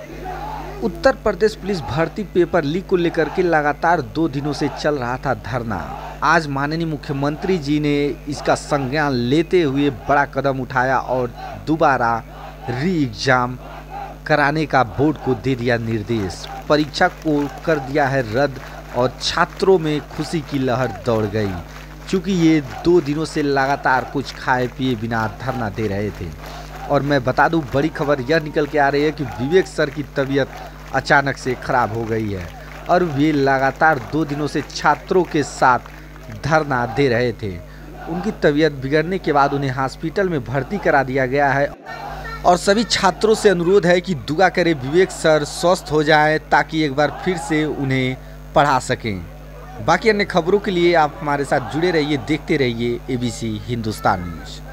उत्तर Pradesh police भर्ती paper leak को लेकर के लगातार 2 दिनों से चल रहा था धरना। आज माननीय मुख्यमंत्री जी ने इसका संज्ञान लेते हुए बड़ा कदम उठाया और दोबारा री एग्जाम कराने का बोर्ड को दे दिया निर्देश। परीक्षा को कर दिया है रद्द और छात्रों में खुशी की लहर दौड़ गई, क्योंकि ये 2 दिनों से लगातार कुछ खाए पिए बिना धरना दे रहे थे। और मैं बता दूं, बड़ी खबर यह निकल के आ रही है कि विवेक सर की तबीयत अचानक से खराब हो गई है और वे लगातार 2 दिनों से छात्रों के साथ धरना दे रहे थे। उनकी तबीयत बिगड़ने के बाद उन्हें हॉस्पिटल में भर्ती करा दिया गया है और सभी छात्रों से अनुरोध है कि दुआ करें विवेक सर स्वस्थ हो जाएं ताकि एक बार फिर से उन्हें पढ़ा सकें। बाकी अन्य खबरों के लिए आप हमारे साथ जुड़े रहिए, देखते रहिए ABC हिंदुस्तान न्यूज़।